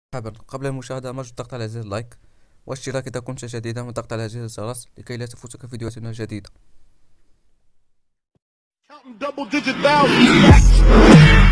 مرحبا. قبل المشاهدة أرجو الضغط على زر اللايك والاشتراك إذا كنت جديدا والضغط على زر الجرس لكي لا تفوتك فيديوهاتنا الجديدة. Double digit thousands.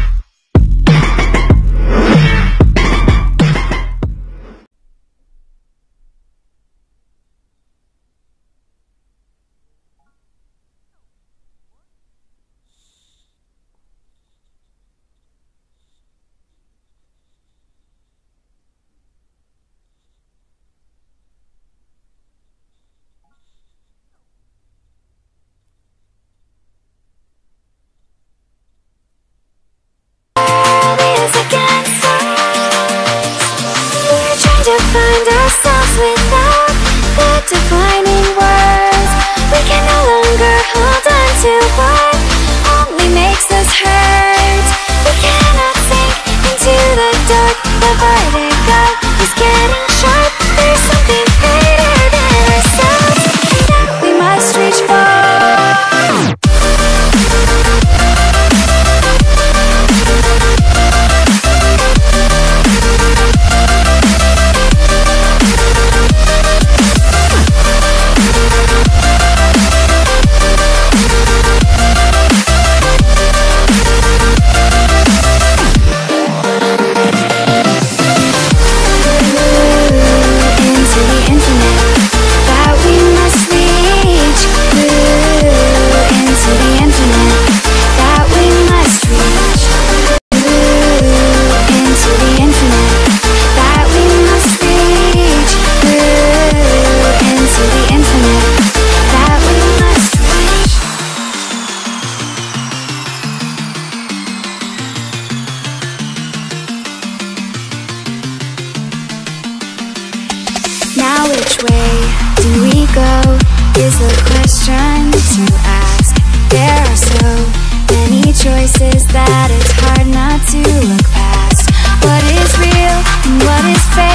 Find ourselves without the defining words. We can no longer hold on to what only makes us hurt. We cannot sink into the dark. The vertigo is getting sharp. There's something greater than ourselves that we must reach for. Now which way do we go is the question to ask. There are so many choices that it's hard not to look past. What is real and what is fake?